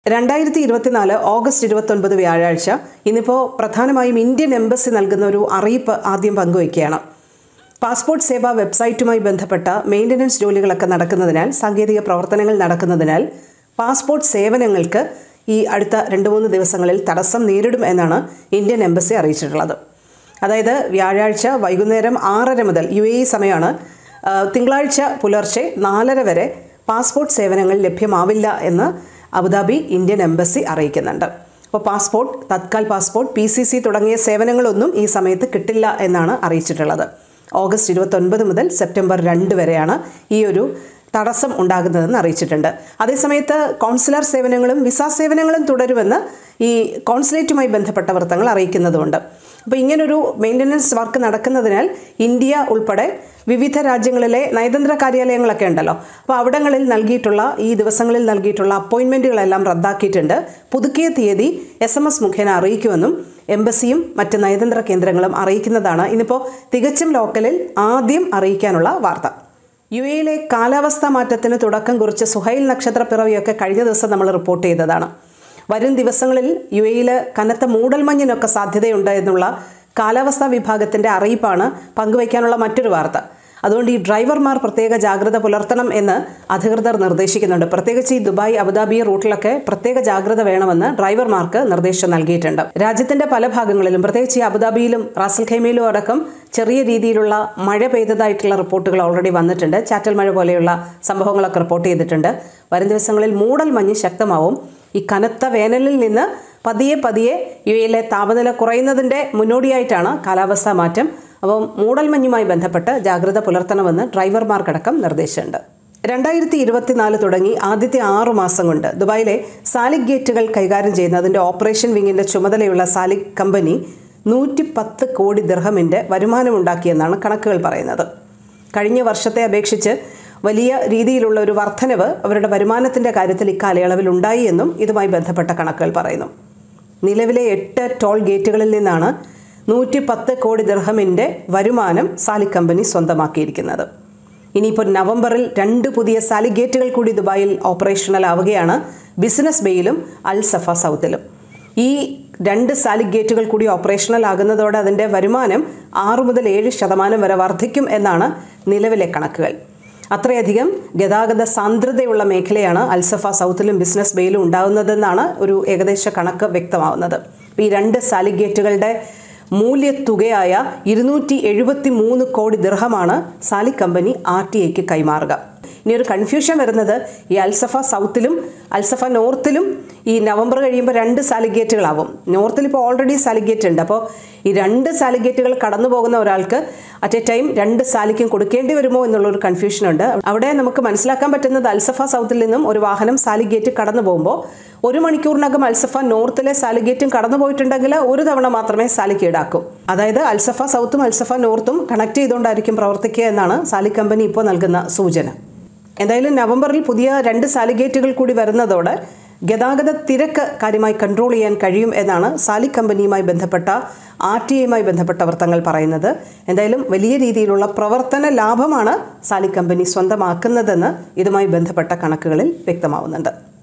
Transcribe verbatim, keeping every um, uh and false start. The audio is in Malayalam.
രണ്ടായിരത്തി ഇരുപത്തിനാല് ഓഗസ്റ്റ് ഇരുപത്തൊൻപത് വ്യാഴാഴ്ച ഇന്നിപ്പോൾ പ്രധാനമായും ഇന്ത്യൻ എംബസി നൽകുന്ന ഒരു അറിയിപ്പ് ആദ്യം പങ്കുവയ്ക്കുകയാണ്. പാസ്പോർട്ട് സേവാ വെബ്സൈറ്റുമായി ബന്ധപ്പെട്ട മെയിൻ്റനൻസ് ജോലികളൊക്കെ നടക്കുന്നതിനാൽ, സാങ്കേതിക പ്രവർത്തനങ്ങൾ നടക്കുന്നതിനാൽ പാസ്പോർട്ട് സേവനങ്ങൾക്ക് ഈ അടുത്ത രണ്ട് മൂന്ന് ദിവസങ്ങളിൽ തടസ്സം നേരിടും എന്നാണ് ഇന്ത്യൻ എംബസി അറിയിച്ചിട്ടുള്ളത്. അതായത് വ്യാഴാഴ്ച വൈകുന്നേരം ആറര മുതൽ യു എ ഇ സമയമാണ്, തിങ്കളാഴ്ച പുലർച്ചെ നാലര വരെ പാസ്പോർട്ട് സേവനങ്ങൾ ലഭ്യമാവില്ല എന്ന് അബുദാബി ഇന്ത്യൻ എംബസി അറിയിക്കുന്നുണ്ട്. അപ്പോൾ passport, Tatkal passport, P C C തുടങ്ങിയ സേവനങ്ങളൊന്നും ഈ സമയത്ത് കിട്ടില്ല എന്നാണ് അറിയിച്ചിട്ടുള്ളത്. ഓഗസ്റ്റ് ഇരുപത്തൊൻപത് മുതൽ സെപ്റ്റംബർ രണ്ട് വരെയാണ് ഈ ഒരു തടസ്സം ഉണ്ടാകുന്നതെന്ന് അറിയിച്ചിട്ടുണ്ട്. അതേസമയത്ത് കോൺസുലർ സേവനങ്ങളും വിസ സേവനങ്ങളും തുടരുമെന്ന് ഈ കോൺസുലേറ്റുമായി ബന്ധപ്പെട്ട വൃത്തങ്ങൾ അറിയിക്കുന്നതുകൊണ്ട്. അപ്പോൾ ഇങ്ങനൊരു മെയിൻ്റനൻസ് വർക്ക് നടക്കുന്നതിനാൽ ഇന്ത്യ ഉൾപ്പെടെ വിവിധ രാജ്യങ്ങളിലെ നയതന്ത്ര കാര്യാലയങ്ങളൊക്കെ ഉണ്ടല്ലോ, അപ്പോൾ അവിടങ്ങളിൽ നൽകിയിട്ടുള്ള ഈ ദിവസങ്ങളിൽ നൽകിയിട്ടുള്ള അപ്പോയിൻമെൻറ്റുകളെല്ലാം റദ്ദാക്കിയിട്ടുണ്ട്. പുതുക്കിയ തീയതി എസ് എം എസ് മുഖേന അറിയിക്കുമെന്നും എംബസിയും മറ്റ് നയതന്ത്ര കേന്ദ്രങ്ങളും അറിയിക്കുന്നതാണ് ഇന്നിപ്പോൾ തികച്ചും ലോക്കലിൽ ആദ്യം അറിയിക്കാനുള്ള വാർത്ത. യു എയിലെ കാലാവസ്ഥാ മാറ്റത്തിന് തുടക്കം കുറിച്ച് സുഹൈൽ നക്ഷത്രപ്പിറവിയൊക്കെ കഴിഞ്ഞ ദിവസം നമ്മൾ റിപ്പോർട്ട് ചെയ്തതാണ്. വരും ദിവസങ്ങളിൽ യു എയിൽ കനത്ത മൂടൽമഞ്ഞിനൊക്കെ സാധ്യതയുണ്ട് എന്നുള്ള കാലാവസ്ഥാ വിഭാഗത്തിൻ്റെ അറിയിപ്പാണ് പങ്കുവയ്ക്കാനുള്ള മറ്റൊരു വാർത്ത. അതുകൊണ്ട് ഈ ഡ്രൈവർമാർ പ്രത്യേക ജാഗ്രത പുലർത്തണം എന്ന് അധികൃതർ നിർദ്ദേശിക്കുന്നുണ്ട്. പ്രത്യേകിച്ച് ഈ ദുബായ് അബുദാബി റൂട്ടിലൊക്കെ പ്രത്യേക ജാഗ്രത വേണമെന്ന് ഡ്രൈവർമാർക്ക് നിർദ്ദേശം നൽകിയിട്ടുണ്ട്. രാജ്യത്തിൻ്റെ പല ഭാഗങ്ങളിലും, പ്രത്യേകിച്ച് ഈ അബുദാബിയിലും റാസൽ ഖൈമയിലും അടക്കം ചെറിയ രീതിയിലുള്ള മഴ പെയ്തതായിട്ടുള്ള റിപ്പോർട്ടുകൾ ഓൾറെഡി വന്നിട്ടുണ്ട്. ചാറ്റൽ മഴ പോലെയുള്ള സംഭവങ്ങളൊക്കെ റിപ്പോർട്ട് ചെയ്തിട്ടുണ്ട്. വരും ദിവസങ്ങളിൽ മൂടൽ മഞ്ഞ് ശക്തമാവും. ഈ കനത്ത വേനലിൽ നിന്ന് പതിയെ പതിയെ യു എയിലെ താപനില കുറയുന്നതിൻ്റെ മുന്നോടിയായിട്ടാണ് കാലാവസ്ഥാ മാറ്റം. അപ്പോൾ മൂടൽമഞ്ഞുമായി ബന്ധപ്പെട്ട് ജാഗ്രത പുലർത്തണമെന്ന് ഡ്രൈവർമാർക്കടക്കം നിർദ്ദേശമുണ്ട്. രണ്ടായിരത്തി ഇരുപത്തിനാല് തുടങ്ങി ആദ്യത്തെ ആറു മാസം കൊണ്ട് ദുബായിലെ സാലിക് ഗേറ്റുകൾ കൈകാര്യം ചെയ്യുന്ന അതിൻ്റെ ഓപ്പറേഷൻ വിങ്ങിൻ്റെ ചുമതലയുള്ള സാലിക് കമ്പനി നൂറ്റി പത്ത് കോടി ദിർഹമിൻ്റെ വരുമാനമുണ്ടാക്കിയെന്നാണ് കണക്കുകൾ പറയുന്നത്. കഴിഞ്ഞ വർഷത്തെ അപേക്ഷിച്ച് വലിയ രീതിയിലുള്ള ഒരു വർധനവ് അവരുടെ വരുമാനത്തിൻ്റെ കാര്യത്തിൽ ഇക്കാലയളവിൽ ഉണ്ടായി എന്നും ഇതുമായി ബന്ധപ്പെട്ട കണക്കുകൾ പറയുന്നു. നിലവിലെ എട്ട് ടോൾ ഗേറ്റുകളിൽ നിന്നാണ് നൂറ്റി പത്ത് കോടി ദിർഹമിൻ്റെ വരുമാനം സാലിക് കമ്പനി സ്വന്തമാക്കിയിരിക്കുന്നത്. ഇനിയിപ്പോൾ നവംബറിൽ രണ്ട് പുതിയ സാലിക് ഗേറ്റുകൾ കൂടി ദുബായിൽ ഓപ്പറേഷണൽ ആവുകയാണ്, ബിസിനസ് ബേയിലും അൽ സഫ സൗത്തിലും. ഈ രണ്ട് സാലിക് ഗേറ്റുകൾ കൂടി ഓപ്പറേഷണൽ ആകുന്നതോടെ അതിൻ്റെ വരുമാനം ആറ് മുതൽ ഏഴ് ശതമാനം വരെ വർദ്ധിക്കും എന്നാണ് നിലവിലെ കണക്കുകൾ. അത്രയധികം ഗതാഗത സാന്ദ്രതയുള്ള മേഖലയാണ് അൽസഫ സൗത്തിലും ബിസിനസ് ബേയിലും ഉണ്ടാകുന്നതെന്നാണ് ഒരു ഏകദേശ കണക്ക് വ്യക്തമാവുന്നത്. ഈ രണ്ട് സാലിക് ഗേറ്റുകളുടെ മൂല്യത്തുകയായ ഇരുന്നൂറ്റി എഴുപത്തി മൂന്ന് കോടി ദിർഹമാണ് സാലിക് കമ്പനി ആർ ടി ഐക്ക് കൈമാറുക. ഇനി ഒരു കൺഫ്യൂഷൻ വരുന്നത് ഈ അൽസഫ സൗത്തിലും അൽസഫ നോർത്തിലും ഈ നവംബർ കഴിയുമ്പോൾ രണ്ട് സാലിക് ഗേറ്റുകളാവും. നോർത്തിൽ ഇപ്പോൾ ഓൾറെഡി സാലിക് ഗേറ്റ് ഉണ്ട്. അപ്പോൾ ഈ രണ്ട് സാലിക് ഗേറ്റുകൾ കടന്നു പോകുന്ന ഒരാൾക്ക് അറ്റ് എ ടൈം രണ്ട് സാലിക്കും കൊടുക്കേണ്ടി വരുമോ എന്നുള്ളൊരു കൺഫ്യൂഷനുണ്ട്. അവിടെ നമുക്ക് മനസ്സിലാക്കാൻ പറ്റുന്നത് അൽസഫ സൗത്തിൽ നിന്നും ഒരു വാഹനം സാലിക് ഗേറ്റ് കടന്നു പോകുമ്പോൾ ഒരു മണിക്കൂറിനകം അൽസഫ നോർത്തിലെ സാലിക് ഗേറ്റും കടന്നു പോയിട്ടുണ്ടെങ്കിൽ ഒരു തവണ മാത്രമേ സാലിക്ക് ഈടാക്കൂ. അതായത് അൽസഫ സൗത്തും അൽസഫ നോർത്തും കണക്ട് ചെയ്തുകൊണ്ടായിരിക്കും പ്രവർത്തിക്കുക എന്നാണ് സാലിക് കമ്പനി ഇപ്പോൾ നൽകുന്ന സൂചന. എന്തായാലും നവംബറിൽ പുതിയ രണ്ട് സാലിക് ഗേറ്റുകൾ കൂടി വരുന്നതോടെ ഗതാഗത തിരക്ക് കാര്യമായി കൺട്രോൾ ചെയ്യാൻ കഴിയും എന്നാണ് സാലിക് കമ്പനിയുമായി ബന്ധപ്പെട്ട ആർ ടി ഐയുമായി ബന്ധപ്പെട്ട വൃത്തങ്ങൾ പറയുന്നത്. എന്തായാലും വലിയ രീതിയിലുള്ള പ്രവർത്തന ലാഭമാണ് സാലിക് കമ്പനി സ്വന്തമാക്കുന്നതെന്ന് ഇതുമായി ബന്ധപ്പെട്ട കണക്കുകളിൽ വ്യക്തമാവുന്നുണ്ട്.